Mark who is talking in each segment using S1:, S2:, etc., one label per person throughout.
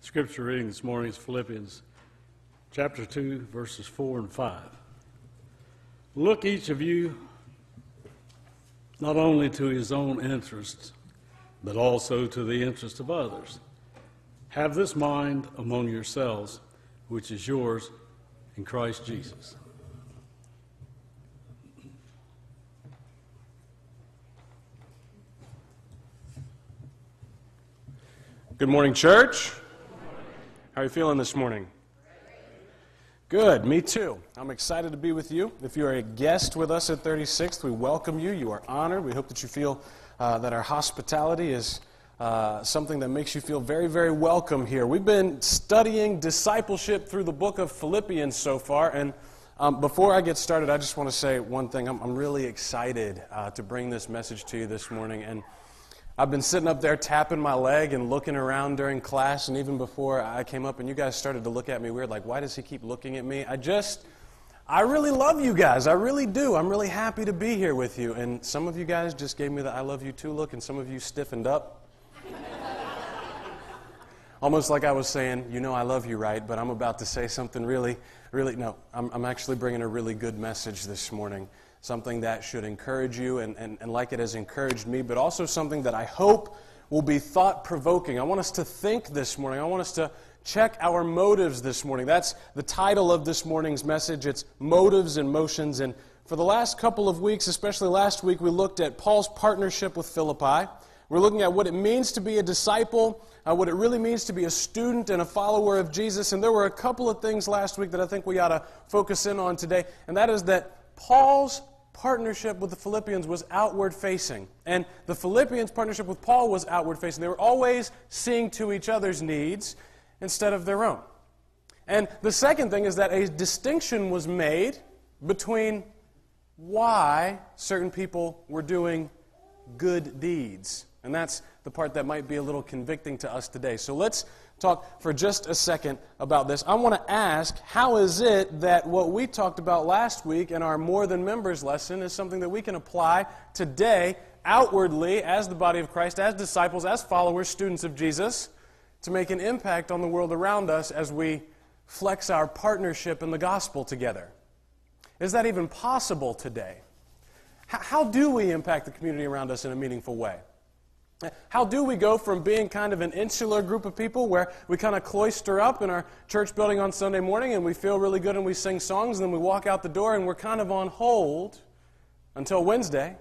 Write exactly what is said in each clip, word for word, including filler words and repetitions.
S1: Scripture reading this morning is Philippians chapter two, verses four and five. Look, each of you, not only to his own interests, but also to the interest of others. Have this mind among yourselves, which is yours in Christ Jesus.
S2: Good morning, church. How are you feeling this morning? Good, me too. I'm excited to be with you. If you are a guest with us at thirty-sixth, we welcome you. You are honored. We hope that you feel uh, that our hospitality is uh, something that makes you feel very, very welcome here. We've been studying discipleship through the book of Philippians so far, and um, before I get started, I just want to say one thing. I'm, I'm really excited uh, to bring this message to you this morning, and I've been sitting up there tapping my leg and looking around during class, and even before I came up, and you guys started to look at me weird, like, why does he keep looking at me? I just, I really love you guys. I really do. I'm really happy to be here with you. And some of you guys just gave me the I love you too look, and some of you stiffened up. Almost like I was saying, you know I love you, right? But I'm about to say something really, really, no, I'm, I'm actually bringing a really good message this morning. Something that should encourage you and, and, and like it has encouraged me, but also something that I hope will be thought-provoking. I want us to think this morning. I want us to check our motives this morning. That's the title of this morning's message. It's Motives and Motions. And for the last couple of weeks, especially last week, we looked at Paul's partnership with Philippi. We're looking at what it means to be a disciple, uh, what it really means to be a student and a follower of Jesus. And there were a couple of things last week that I think we ought to focus in on today, and that is that Paul's partnership with the Philippians was outward-facing, and the Philippians' partnership with Paul was outward-facing. They were always seeing to each other's needs instead of their own. And the second thing is that a distinction was made between why certain people were doing good deeds. And that's the part that might be a little convicting to us today. So let's talk for just a second about this. I want to ask, how is it that what we talked about last week in our More Than Members lesson is something that we can apply today outwardly as the body of Christ, as disciples, as followers, students of Jesus, to make an impact on the world around us as we flex our partnership in the gospel together? Is that even possible today? How do we impact the community around us in a meaningful way? How do we go from being kind of an insular group of people where we kind of cloister up in our church building on Sunday morning and we feel really good and we sing songs, and then we walk out the door and we're kind of on hold until Wednesday,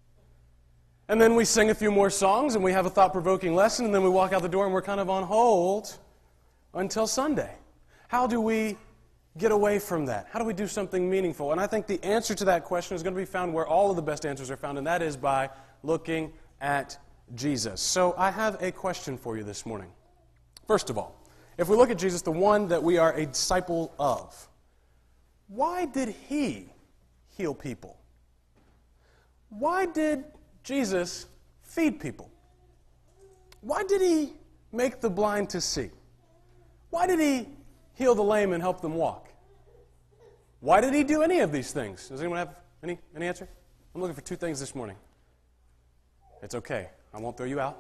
S2: and then we sing a few more songs and we have a thought-provoking lesson, and then we walk out the door and we're kind of on hold until Sunday? How do we get away from that? How do we do something meaningful? And I think the answer to that question is going to be found where all of the best answers are found, and that is by looking at Jesus. So I have a question for you this morning. First of all, if we look at Jesus, the one that we are a disciple of, why did he heal people? Why did Jesus feed people? Why did he make the blind to see? Why did he heal the lame and help them walk? Why did he do any of these things? Does anyone have any, any answer? I'm looking for two things this morning. It's okay. I won't throw you out.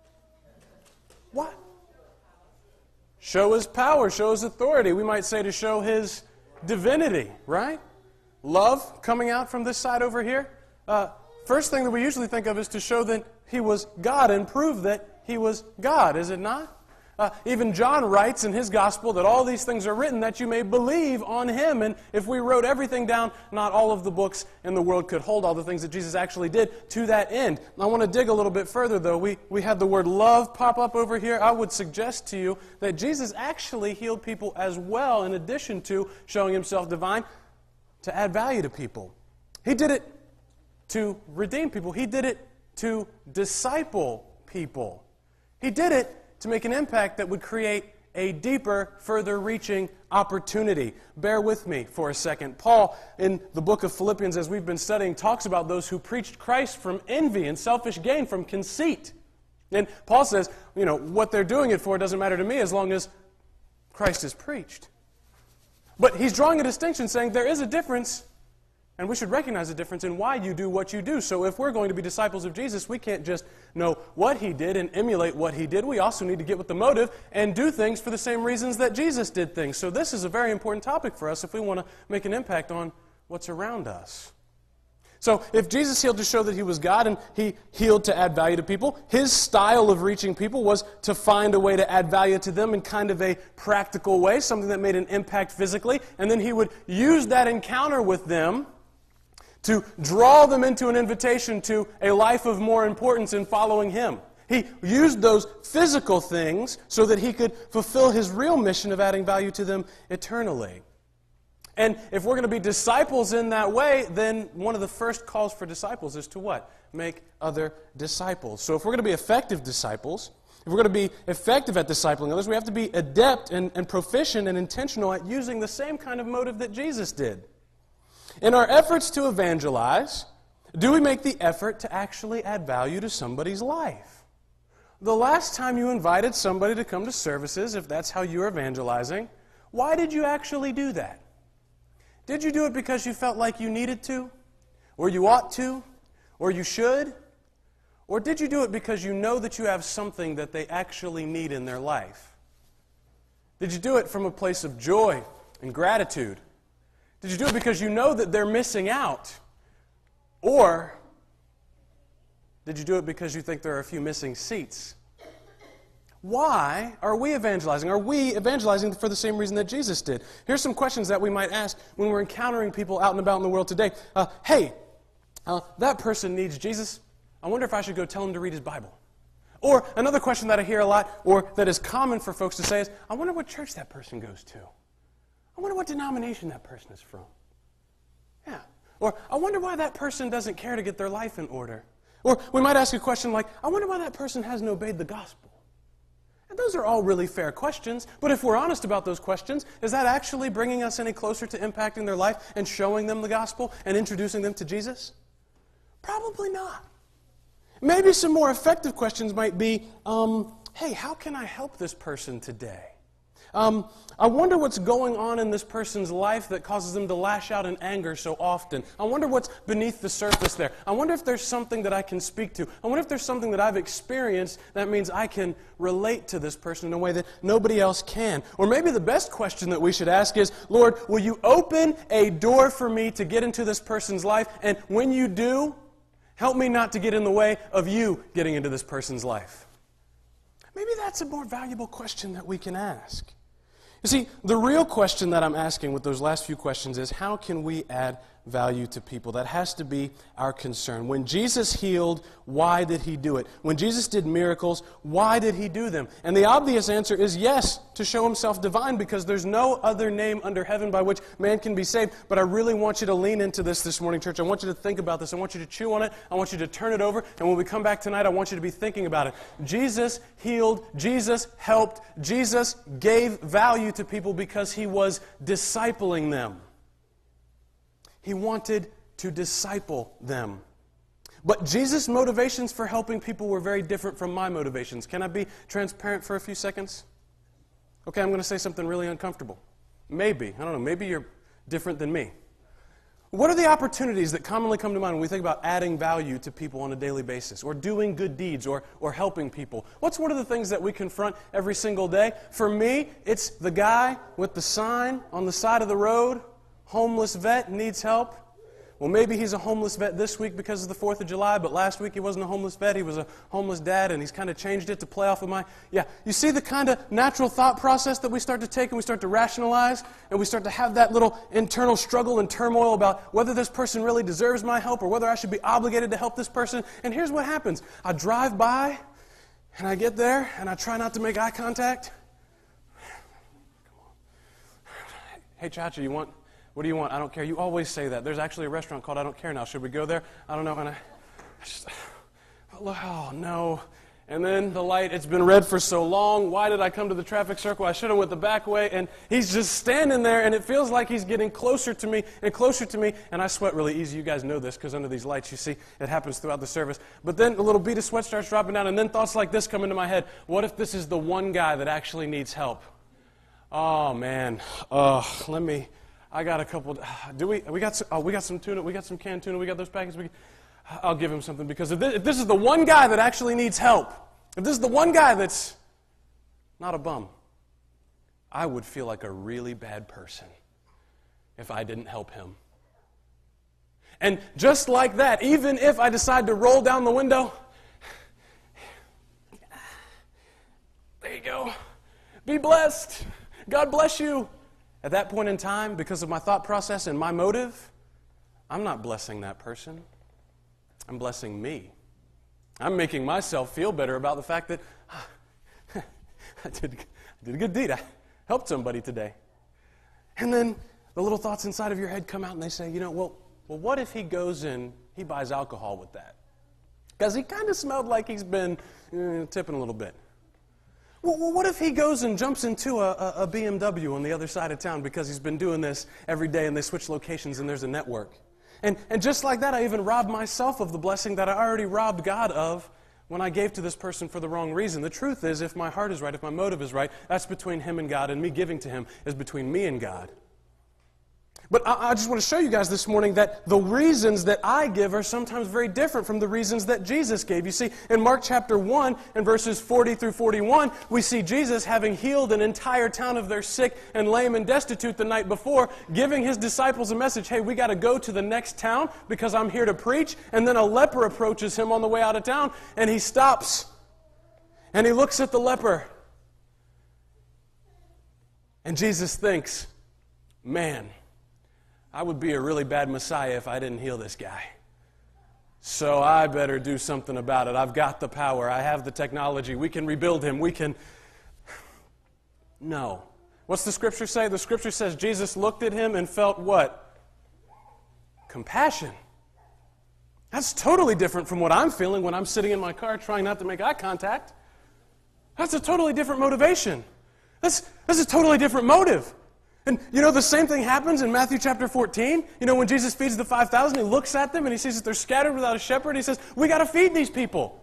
S2: What? Show his power, show his authority. We might say to show his divinity, right? Love coming out from this side over here. Uh, first thing that we usually think of is to show that he was God and prove that he was God, is it not? Uh, even John writes in his gospel that all these things are written that you may believe on him. And if we wrote everything down, not all of the books in the world could hold all the things that Jesus actually did to that end. I want to dig a little bit further, though. We, we had the word love pop up over here. I would suggest to you that Jesus actually healed people as well, in addition to showing himself divine, to add value to people. He did it to redeem people. He did it to disciple people. He did it to make an impact that would create a deeper, further-reaching opportunity. Bear with me for a second. Paul, in the book of Philippians, as we've been studying, talks about those who preached Christ from envy and selfish gain, from conceit. And Paul says, you know, what they're doing it for doesn't matter to me as long as Christ is preached. But he's drawing a distinction, saying there is a difference And we should recognize the difference in why you do what you do. So if we're going to be disciples of Jesus, we can't just know what he did and emulate what he did. We also need to get with the motive and do things for the same reasons that Jesus did things. So this is a very important topic for us if we want to make an impact on what's around us. So if Jesus healed to show that he was God and he healed to add value to people, his style of reaching people was to find a way to add value to them in kind of a practical way, something that made an impact physically, and then he would use that encounter with them to draw them into an invitation to a life of more importance in following him. He used those physical things so that he could fulfill his real mission of adding value to them eternally. And if we're going to be disciples in that way, then one of the first calls for disciples is to what? Make other disciples. So if we're going to be effective disciples, if we're going to be effective at discipling others, we have to be adept and, and proficient and intentional at using the same kind of motive that Jesus did. In our efforts to evangelize, do we make the effort to actually add value to somebody's life? The last time you invited somebody to come to services, if that's how you're evangelizing, why did you actually do that? Did you do it because you felt like you needed to? Or you ought to? Or you should? Or did you do it because you know that you have something that they actually need in their life? Did you do it from a place of joy and gratitude? Did you do it because you know that they're missing out? Or did you do it because you think there are a few missing seats? Why are we evangelizing? Are we evangelizing for the same reason that Jesus did? Here's some questions that we might ask when we're encountering people out and about in the world today. Uh, hey, uh, that person needs Jesus. I wonder if I should go tell him to read his Bible. Or another question that I hear a lot, or that is common for folks to say is, I wonder what church that person goes to. I wonder what denomination that person is from. Yeah. Or I wonder why that person doesn't care to get their life in order. Or we might ask a question like, I wonder why that person hasn't obeyed the gospel. And those are all really fair questions, but if we're honest about those questions, is that actually bringing us any closer to impacting their life and showing them the gospel and introducing them to Jesus? Probably not. Maybe some more effective questions might be, um, hey, how can I help this person today? Um, I wonder what's going on in this person's life that causes them to lash out in anger so often. I wonder what's beneath the surface there. I wonder if there's something that I can speak to. I wonder if there's something that I've experienced that means I can relate to this person in a way that nobody else can. Or maybe the best question that we should ask is, Lord, will you open a door for me to get into this person's life? And when you do, help me not to get in the way of you getting into this person's life. Maybe that's a more valuable question that we can ask. You see, the real question that I'm asking with those last few questions is, how can we add value to people? That has to be our concern. When Jesus healed, why did he do it? When Jesus did miracles, why did he do them? And the obvious answer is yes, to show himself divine, because there's no other name under heaven by which man can be saved. But I really want you to lean into this this morning, church. I want you to think about this. I want you to chew on it. I want you to turn it over. And when we come back tonight, I want you to be thinking about it. Jesus healed. Jesus helped. Jesus gave value to people because he was discipling them. He wanted to disciple them. But Jesus' motivations for helping people were very different from my motivations. Can I be transparent for a few seconds? Okay, I'm going to say something really uncomfortable. Maybe, I don't know, maybe you're different than me. What are the opportunities that commonly come to mind when we think about adding value to people on a daily basis, or doing good deeds, or, or helping people? What's one of the things that we confront every single day? For me, it's the guy with the sign on the side of the road, homeless vet, needs help. Well, maybe he's a homeless vet this week because of the fourth of July, but last week he wasn't a homeless vet, he was a homeless dad, and he's kind of changed it to play off of my... Yeah, you see the kind of natural thought process that we start to take and we start to rationalize, and we start to have that little internal struggle and turmoil about whether this person really deserves my help or whether I should be obligated to help this person. And here's what happens. I drive by, and I get there, and I try not to make eye contact. Hey, Chacha, you want... What do you want? I don't care. You always say that. There's actually a restaurant called I Don't Care Now. Should we go there? I don't know. And I, I just, oh, no. And then the light, it's been red for so long. Why did I come to the traffic circle? I should have went the back way. And he's just standing there, and it feels like he's getting closer to me and closer to me. And I sweat really easy. You guys know this because under these lights, you see, it happens throughout the service. But then a little bead of sweat starts dropping down, and then thoughts like this come into my head. What if this is the one guy that actually needs help? Oh, man. Oh, let me... I got a couple, do we, we got some, oh, we got some tuna, we got some canned tuna, we got those packets, we, I'll give him something, because if this, if this is the one guy that actually needs help, if this is the one guy that's not a bum, I would feel like a really bad person if I didn't help him. And just like that, even if I decide to roll down the window, there you go. Be blessed. God bless you. At that point in time, because of my thought process and my motive, I'm not blessing that person. I'm blessing me. I'm making myself feel better about the fact that ah, I, did, I did a good deed. I helped somebody today. And then the little thoughts inside of your head come out and they say, you know, well, well what if he goes and he buys alcohol with that? Because he kind of smelled like he's been uh, tipping a little bit. Well, what if he goes and jumps into a, a, a B M W on the other side of town because he's been doing this every day and they switch locations and there's a network? And, and just like that, I even robbed myself of the blessing that I already robbed God of when I gave to this person for the wrong reason. The truth is, if my heart is right, if my motive is right, that's between him and God, and me giving to him is between me and God. But I, I just want to show you guys this morning that the reasons that I give are sometimes very different from the reasons that Jesus gave. You see, in Mark chapter one and verses forty through forty-one, we see Jesus having healed an entire town of their sick and lame and destitute the night before, giving his disciples a message, hey, we got to go to the next town because I'm here to preach. And then a leper approaches him on the way out of town, and he stops, and he looks at the leper. And Jesus thinks, man, I would be a really bad Messiah if I didn't heal this guy. So I better do something about it. I've got the power. I have the technology. We can rebuild him. We can... No. What's the scripture say? The scripture says Jesus looked at him and felt what? Compassion. That's totally different from what I'm feeling when I'm sitting in my car trying not to make eye contact. That's a totally different motivation. That's, that's a totally different motive. And you know, the same thing happens in Matthew chapter fourteen. You know, when Jesus feeds the five thousand, he looks at them and he sees that they're scattered without a shepherd. He says, we got to feed these people.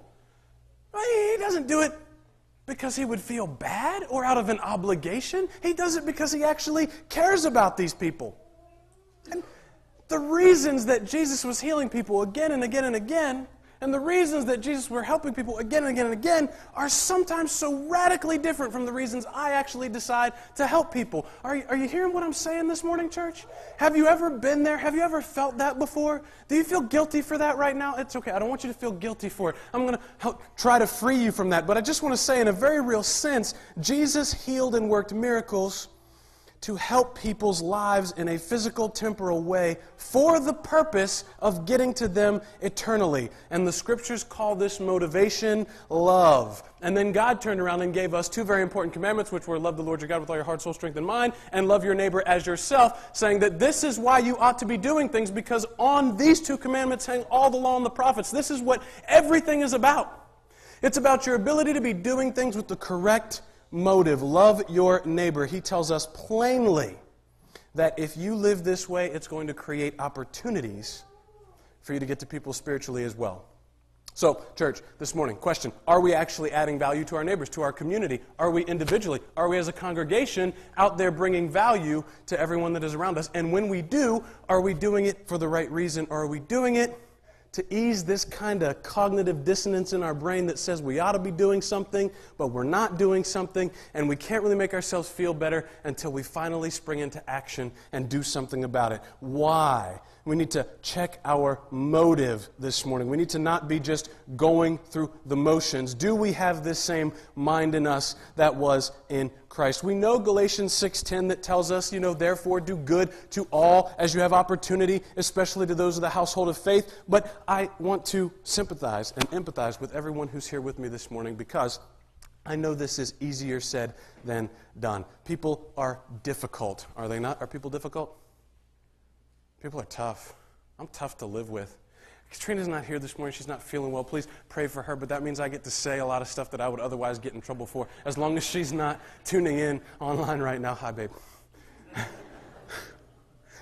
S2: He doesn't do it because he would feel bad or out of an obligation. He does it because he actually cares about these people. And the reasons that Jesus was healing people again and again and again, and the reasons that Jesus were helping people again and again and again are sometimes so radically different from the reasons I actually decide to help people. Are you, are you hearing what I'm saying this morning, church? Have you ever been there? Have you ever felt that before? Do you feel guilty for that right now? It's okay. I don't want you to feel guilty for it. I'm going to help try to free you from that. But I just want to say, in a very real sense, Jesus healed and worked miracles to help people's lives in a physical, temporal way for the purpose of getting to them eternally. And the scriptures call this motivation love. And then God turned around and gave us two very important commandments, which were love the Lord your God with all your heart, soul, strength, and mind, and love your neighbor as yourself, saying that this is why you ought to be doing things, because on these two commandments hang all the law and the prophets. This is what everything is about. It's about your ability to be doing things with the correct motive. Love your neighbor. He tells us plainly that if you live this way, it's going to create opportunities for you to get to people spiritually as well. So, church, this morning, question, are we actually adding value to our neighbors, to our community? Are we individually? Are we as a congregation out there bringing value to everyone that is around us? And when we do, are we doing it for the right reason? Or are we doing it to ease this kind of cognitive dissonance in our brain that says we ought to be doing something, but we're not doing something, and we can't really make ourselves feel better until we finally spring into action and do something about it? Why? We need to check our motive this morning. We need to not be just going through the motions. Do we have this same mind in us that was in Christ? We know Galatians six ten that tells us, you know, therefore do good to all as you have opportunity, especially to those of the household of faith. But I want to sympathize and empathize with everyone who's here with me this morning, because I know this is easier said than done. People are difficult, are they not? Are people difficult? People are tough. I'm tough to live with. Katrina's not here this morning. She's not feeling well. Please pray for her. But that means I get to say a lot of stuff that I would otherwise get in trouble for, as long as she's not tuning in online right now. Hi, babe.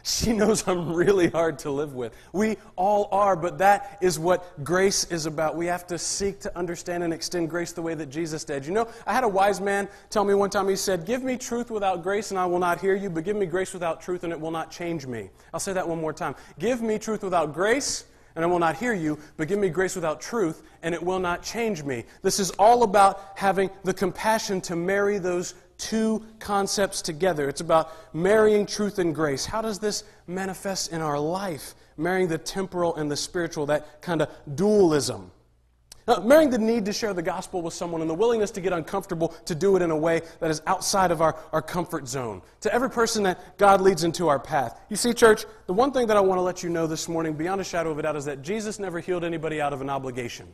S2: She knows I'm really hard to live with. We all are, but that is what grace is about. We have to seek to understand and extend grace the way that Jesus did. You know, I had a wise man tell me one time, he said, give me truth without grace and I will not hear you, but give me grace without truth and it will not change me. I'll say that one more time. Give me truth without grace and I will not hear you, but give me grace without truth and it will not change me. This is all about having the compassion to marry those two concepts together. It's about marrying truth and grace. How does this manifest in our life? Marrying the temporal and the spiritual, that kind of dualism. Now, marrying the need to share the gospel with someone and the willingness to get uncomfortable to do it in a way that is outside of our, our comfort zone. To every person that God leads into our path. You see, church, the one thing that I want to let you know this morning, beyond a shadow of a doubt, is that Jesus never healed anybody out of an obligation.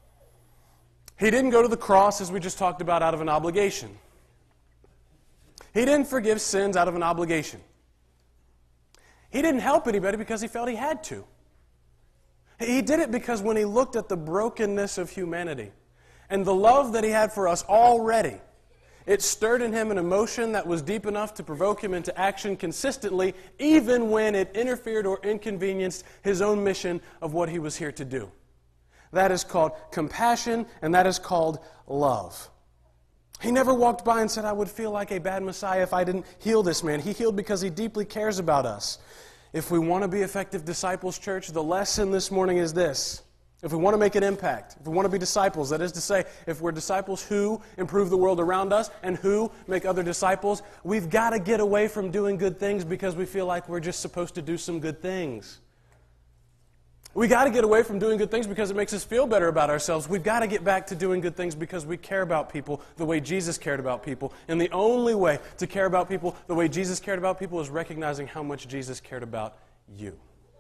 S2: He didn't go to the cross, as we just talked about, out of an obligation. He didn't forgive sins out of an obligation. He didn't help anybody because he felt he had to. He did it because when he looked at the brokenness of humanity and the love that he had for us already, it stirred in him an emotion that was deep enough to provoke him into action consistently, even when it interfered or inconvenienced his own mission of what he was here to do. That is called compassion, and that is called love. He never walked by and said, I would feel like a bad Messiah if I didn't heal this man. He healed because he deeply cares about us. If we want to be effective disciples, church, the lesson this morning is this. If we want to make an impact, if we want to be disciples, that is to say, if we're disciples who improve the world around us and who make other disciples, we've got to get away from doing good things because we feel like we're just supposed to do some good things. We got to get away from doing good things because it makes us feel better about ourselves. We've got to get back to doing good things because we care about people the way Jesus cared about people. And the only way to care about people the way Jesus cared about people is recognizing how much Jesus cared about you.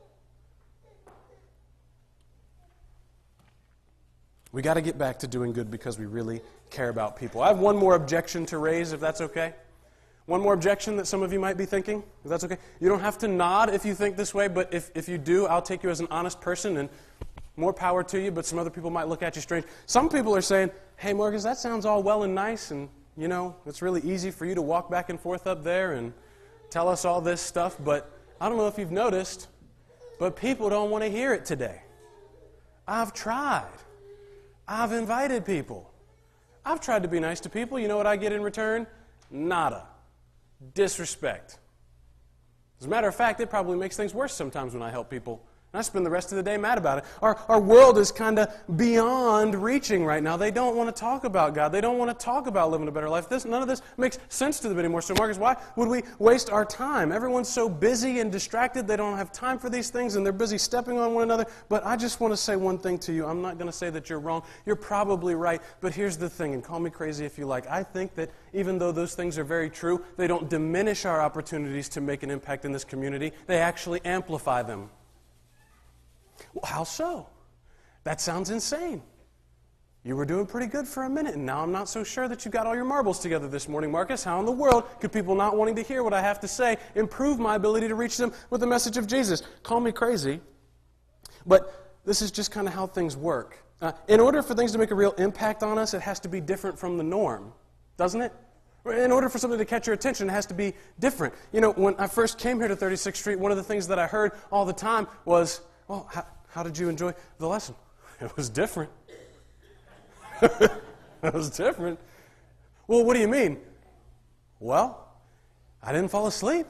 S2: We got to get back to doing good because we really care about people. I have one more objection to raise, if that's okay. One more objection that some of you might be thinking, if that's okay. You don't have to nod if you think this way, but if, if you do, I'll take you as an honest person and more power to you, but some other people might look at you strange. Some people are saying, hey, Marcus, that sounds all well and nice, and, you know, it's really easy for you to walk back and forth up there and tell us all this stuff, but I don't know if you've noticed, but people don't want to hear it today. I've tried. I've invited people. I've tried to be nice to people. You know what I get in return? Nada. Disrespect. As a matter of fact, it probably makes things worse sometimes when I help people. And I spend the rest of the day mad about it. Our, our world is kind of beyond reaching right now. They don't want to talk about God. They don't want to talk about living a better life. This, none of this makes sense to them anymore. So, Marcus, why would we waste our time? Everyone's so busy and distracted. They don't have time for these things, and they're busy stepping on one another. But I just want to say one thing to you. I'm not going to say that you're wrong. You're probably right. But here's the thing, and call me crazy if you like. I think that even though those things are very true, they don't diminish our opportunities to make an impact in this community. They actually amplify them. Well, how so? That sounds insane. You were doing pretty good for a minute, and now I'm not so sure that you got all your marbles together this morning, Marcus. How in the world could people not wanting to hear what I have to say improve my ability to reach them with the message of Jesus? Call me crazy, but this is just kind of how things work. Uh, in order for things to make a real impact on us, it has to be different from the norm, doesn't it? In order for something to catch your attention, it has to be different. You know, when I first came here to thirty-sixth Street, one of the things that I heard all the time was, well, how, how did you enjoy the lesson? It was different. It was different. Well, what do you mean? Well, I didn't fall asleep.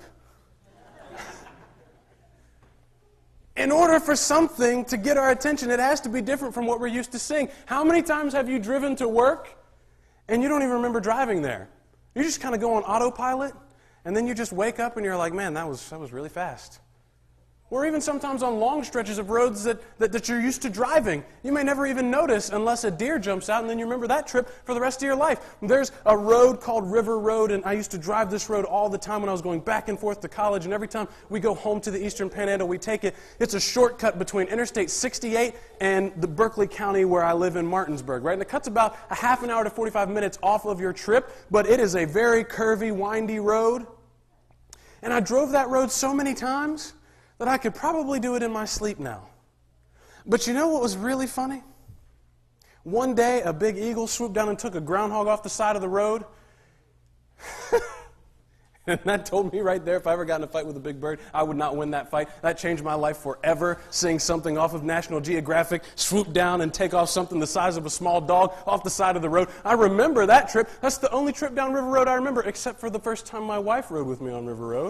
S2: In order for something to get our attention, it has to be different from what we're used to seeing. How many times have you driven to work and you don't even remember driving there? You just kind of go on autopilot, and then you just wake up and you're like, man, that was that was really fast. Or even sometimes on long stretches of roads that, that, that you're used to driving. You may never even notice unless a deer jumps out, and then you remember that trip for the rest of your life. There's a road called River Road, and I used to drive this road all the time when I was going back and forth to college, and every time we go home to the Eastern Panhandle, we take it. It's a shortcut between Interstate sixty-eight and the Berkeley County where I live in Martinsburg, right? And it cuts about a half an hour to forty-five minutes off of your trip, but it is a very curvy, windy road. And I drove that road so many times that I could probably do it in my sleep now. But you know what was really funny? One day, a big eagle swooped down and took a groundhog off the side of the road. And that told me right there, if I ever got in a fight with a big bird, I would not win that fight. That changed my life forever, seeing something off of National Geographic swoop down and take off something the size of a small dog off the side of the road. I remember that trip. That's the only trip down River Road I remember, except for the first time my wife rode with me on River Road.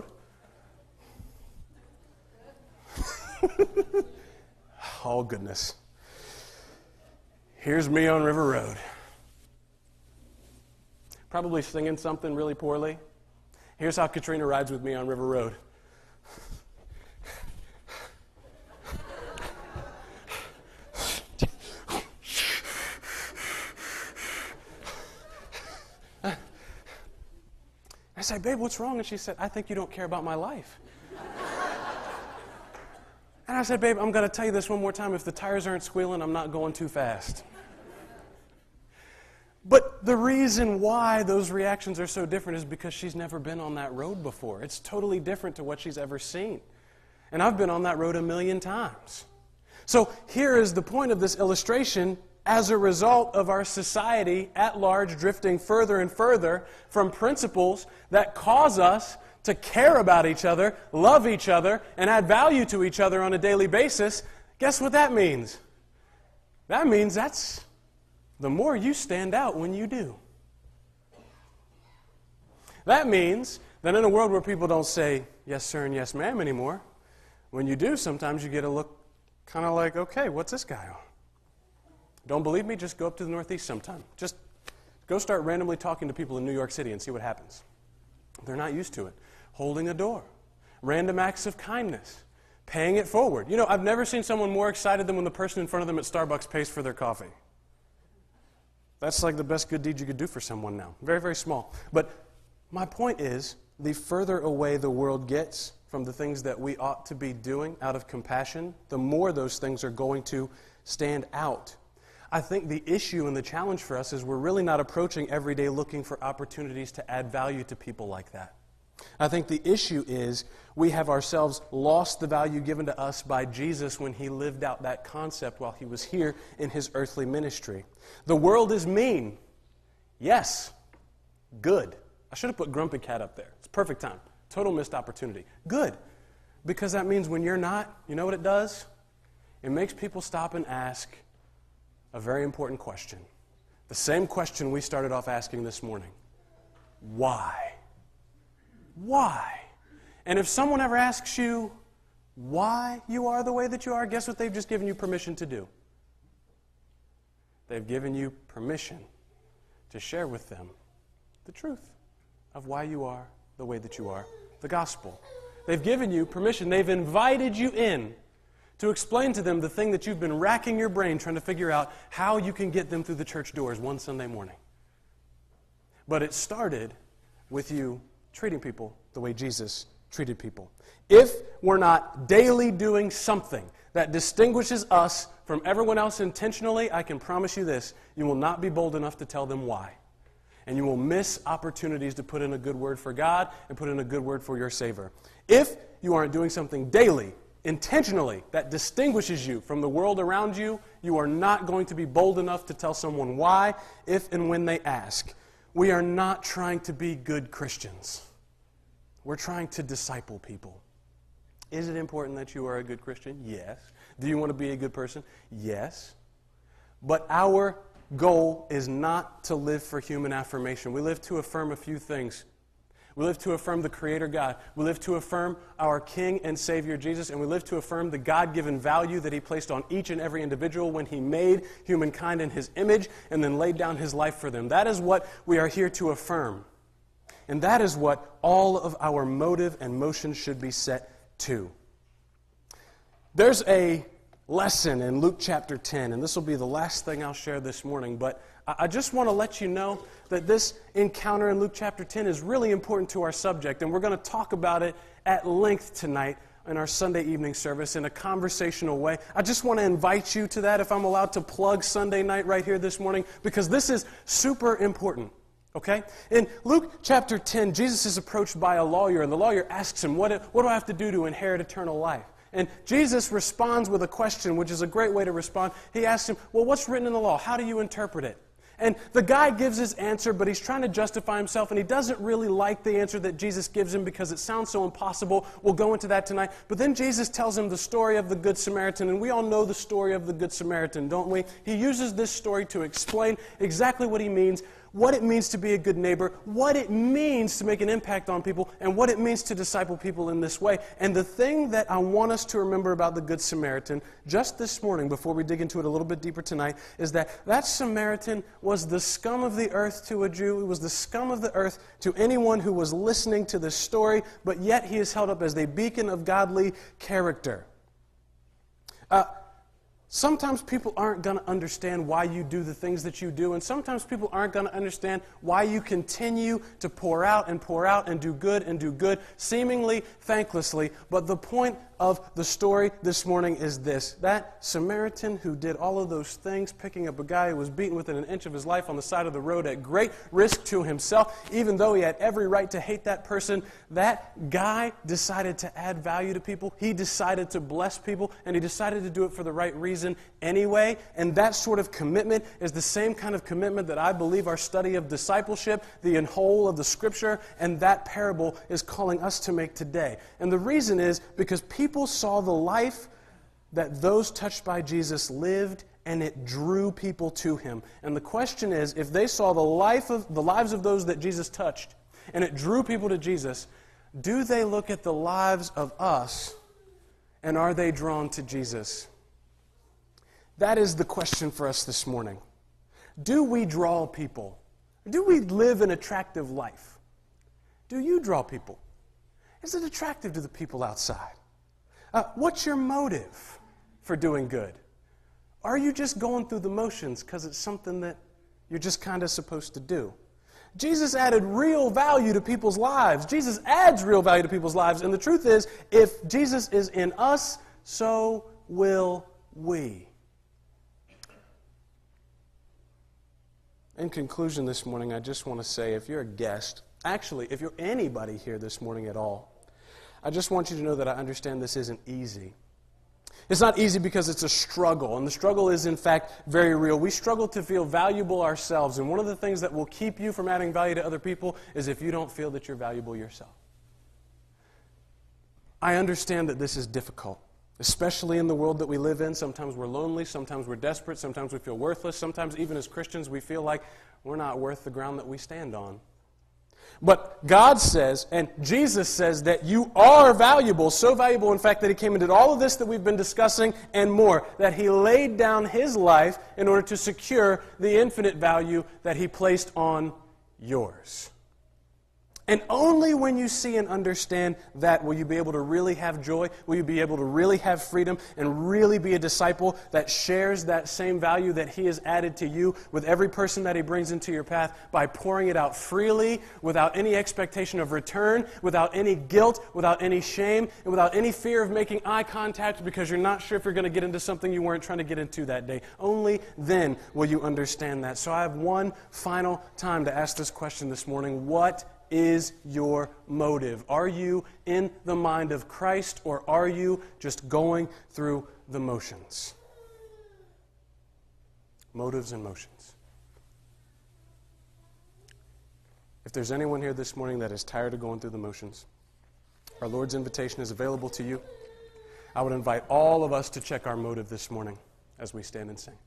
S2: Oh, goodness. Here's me on River Road. Probably singing something really poorly. Here's how Katrina rides with me on River Road. I said, babe, what's wrong? And she said, I think you don't care about my life. And I said, babe, I'm going to tell you this one more time. If the tires aren't squealing, I'm not going too fast. But the reason why those reactions are so different is because she's never been on that road before. It's totally different to what she's ever seen. And I've been on that road a million times. So here is the point of this illustration. As a result of our society at large drifting further and further from principles that cause us to care about each other, love each other, and add value to each other on a daily basis, guess what that means? That means that's the more you stand out when you do. That means that in a world where people don't say yes sir and yes ma'am anymore, when you do, sometimes you get a look kind of like, okay, what's this guy on? Don't believe me? Just go up to the Northeast sometime. Just go start randomly talking to people in New York City and see what happens. They're not used to it. Holding a door, random acts of kindness, paying it forward. You know, I've never seen someone more excited than when the person in front of them at Starbucks pays for their coffee. That's like the best good deed you could do for someone now. Very, very small. But my point is, the further away the world gets from the things that we ought to be doing out of compassion, the more those things are going to stand out. I think the issue and the challenge for us is we're really not approaching every day looking for opportunities to add value to people like that. I think the issue is we have ourselves lost the value given to us by Jesus when he lived out that concept while he was here in his earthly ministry. The world is mean. Yes. Good. I should have put Grumpy Cat up there. It's perfect time. Total missed opportunity. Good. Because that means when you're not, you know what it does? It makes people stop and ask a very important question. The same question we started off asking this morning. Why? Why? And if someone ever asks you why you are the way that you are, guess what they've just given you permission to do? They've given you permission to share with them the truth of why you are the way that you are, the gospel. They've given you permission. They've invited you in to explain to them the thing that you've been racking your brain trying to figure out how you can get them through the church doors one Sunday morning. But it started with you treating people the way Jesus treated people. If we're not daily doing something that distinguishes us from everyone else intentionally, I can promise you this, you will not be bold enough to tell them why. And you will miss opportunities to put in a good word for God and put in a good word for your Savior. If you aren't doing something daily, intentionally, that distinguishes you from the world around you, you are not going to be bold enough to tell someone why, if and when they ask. We are not trying to be good Christians. We're trying to disciple people. Is it important that you are a good Christian? Yes. Do you want to be a good person? Yes. But our goal is not to live for human affirmation. We live to affirm a few things. We live to affirm the Creator God. We live to affirm our King and Savior Jesus, and we live to affirm the God-given value that he placed on each and every individual when he made humankind in his image and then laid down his life for them. That is what we are here to affirm. And that is what all of our motive and motion should be set to. There's a lesson in Luke chapter ten, and this will be the last thing I'll share this morning, but I just want to let you know that this encounter in Luke chapter ten is really important to our subject, and we're going to talk about it at length tonight in our Sunday evening service in a conversational way. I just want to invite you to that, if I'm allowed to plug Sunday night right here this morning, because this is super important. Okay? In Luke chapter ten, Jesus is approached by a lawyer, and the lawyer asks him, what, what do I have to do to inherit eternal life? And Jesus responds with a question, which is a great way to respond. He asks him, well, what's written in the law? How do you interpret it? And the guy gives his answer, but he's trying to justify himself, and he doesn't really like the answer that Jesus gives him because it sounds so impossible. We'll go into that tonight. But then Jesus tells him the story of the Good Samaritan, and we all know the story of the Good Samaritan, don't we? He uses this story to explain exactly what he means, what it means to be a good neighbor, what it means to make an impact on people, and what it means to disciple people in this way. And the thing that I want us to remember about the Good Samaritan, just this morning, before we dig into it a little bit deeper tonight, is that that Samaritan was the scum of the earth to a Jew. It was the scum of the earth to anyone who was listening to this story, but yet he is held up as a beacon of godly character. Uh, Sometimes people aren't going to understand why you do the things that you do, and sometimes people aren't going to understand why you continue to pour out and pour out and do good and do good, seemingly thanklessly. But the point of the story this morning is this. That Samaritan who did all of those things, picking up a guy who was beaten within an inch of his life on the side of the road at great risk to himself, even though he had every right to hate that person, that guy decided to add value to people. He decided to bless people, and he decided to do it for the right reason anyway. And that sort of commitment is the same kind of commitment that I believe our study of discipleship, the whole of the Scripture, and that parable is calling us to make today. And the reason is because people People saw the life that those touched by Jesus lived, and it drew people to him. And the question is, if they saw the life of the lives of those that Jesus touched, and it drew people to Jesus, do they look at the lives of us, and are they drawn to Jesus? That is the question for us this morning. Do we draw people? Do we live an attractive life? Do you draw people? Is it attractive to the people outside? Uh, what's your motive for doing good? Are you just going through the motions because it's something that you're just kind of supposed to do? Jesus added real value to people's lives. Jesus adds real value to people's lives. And the truth is, if Jesus is in us, so will we. In conclusion this morning, I just want to say, if you're a guest, actually, if you're anybody here this morning at all, I just want you to know that I understand this isn't easy. It's not easy because it's a struggle, and the struggle is, in fact, very real. We struggle to feel valuable ourselves, and one of the things that will keep you from adding value to other people is if you don't feel that you're valuable yourself. I understand that this is difficult, especially in the world that we live in. Sometimes we're lonely, sometimes we're desperate, sometimes we feel worthless, sometimes even as Christians we feel like we're not worth the ground that we stand on. But God says, and Jesus says, that you are valuable, so valuable, in fact, that He came and did all of this that we've been discussing and more, that He laid down His life in order to secure the infinite value that He placed on yours. And only when you see and understand that will you be able to really have joy, will you be able to really have freedom, and really be a disciple that shares that same value that He has added to you with every person that He brings into your path by pouring it out freely, without any expectation of return, without any guilt, without any shame, and without any fear of making eye contact because you're not sure if you're going to get into something you weren't trying to get into that day. Only then will you understand that. So I have one final time to ask this question this morning. What is your motive? Are you in the mind of Christ, or are you just going through the motions? Motives and motions. If there's anyone here this morning that is tired of going through the motions, our Lord's invitation is available to you. I would invite all of us to check our motive this morning as we stand and sing.